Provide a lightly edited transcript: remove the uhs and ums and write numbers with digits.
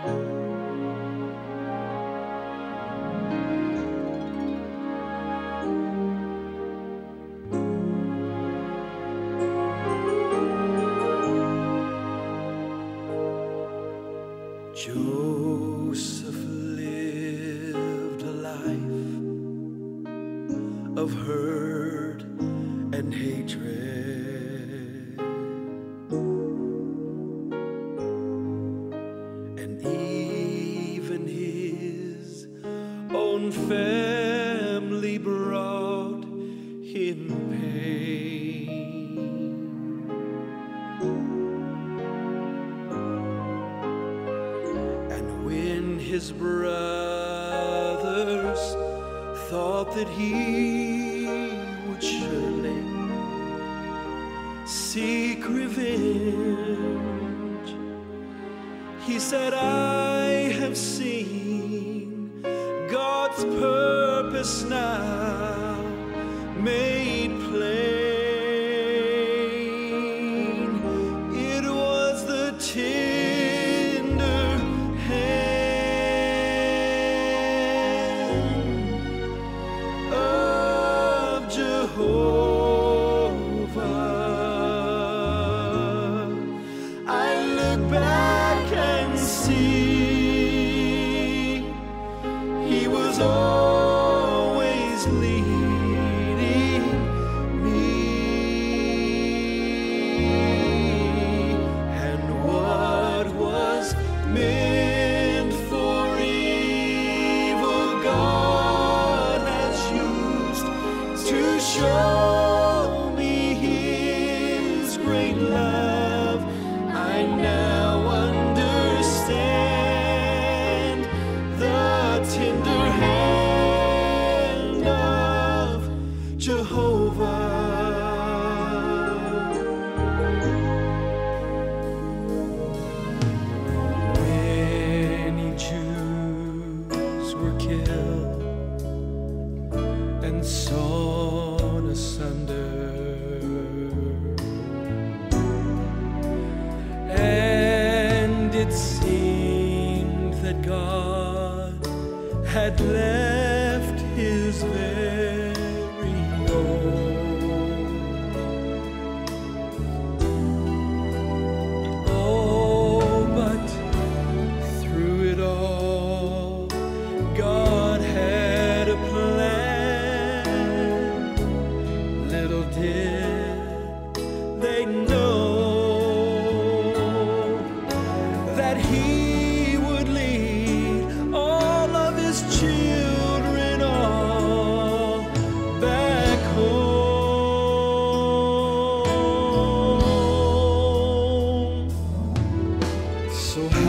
Joseph lived a life of hurt and hatred, and even his own family brought him pain. His brothers thought that he would surely seek revenge. He said, I have seen God's purpose now made plain. It was the tender Jehovah. I look back and see he was always leading me, and what was meant for evil, God has used to show me his great love. I now understand the tender hand of Jehovah. Many Jews were killed and sawn asunder, and it seemed that God had left his very own. Oh, but through it all, God had a plan. Little did they know that he would lead all of his children all back home. So